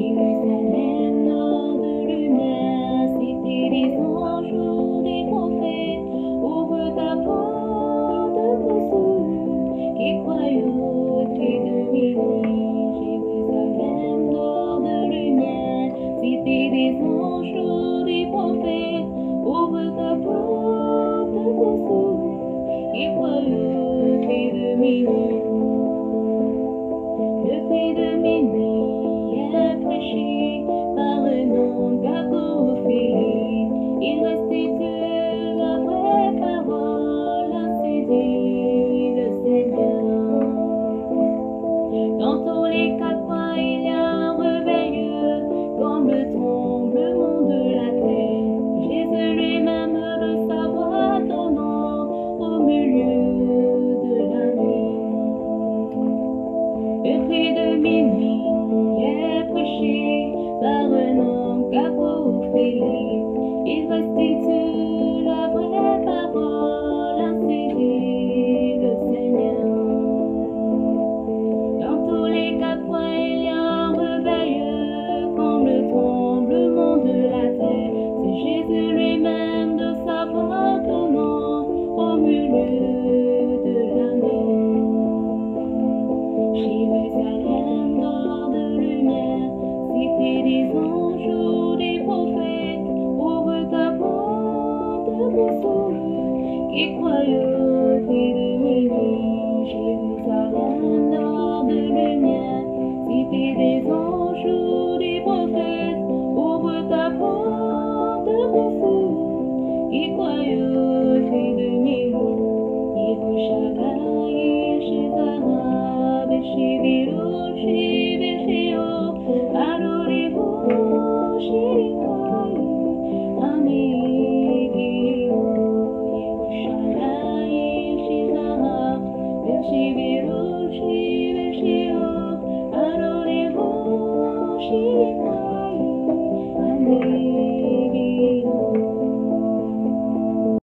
Jérusalem, nord de lumière, cité des anges ou des prophètes, ouvre ta porte pour ceux qui croient au Dieu de minuit. Jérusalem, nord de lumière, cité des anges ou des prophètes, ouvre ta porte pour ceux qui croient au Dieu de minuit. Le cri de minuit est prêché par un homme capofé. Il restitue la vraie parole à ses dieux, le Seigneur. Dans tous les quatre coins, il y a un réveil, comme le tremblement de la terre. Jésus lui-même de sa voix tonnant au milieu de la nuit. Le cri de minuit est prêché par un homme capofé.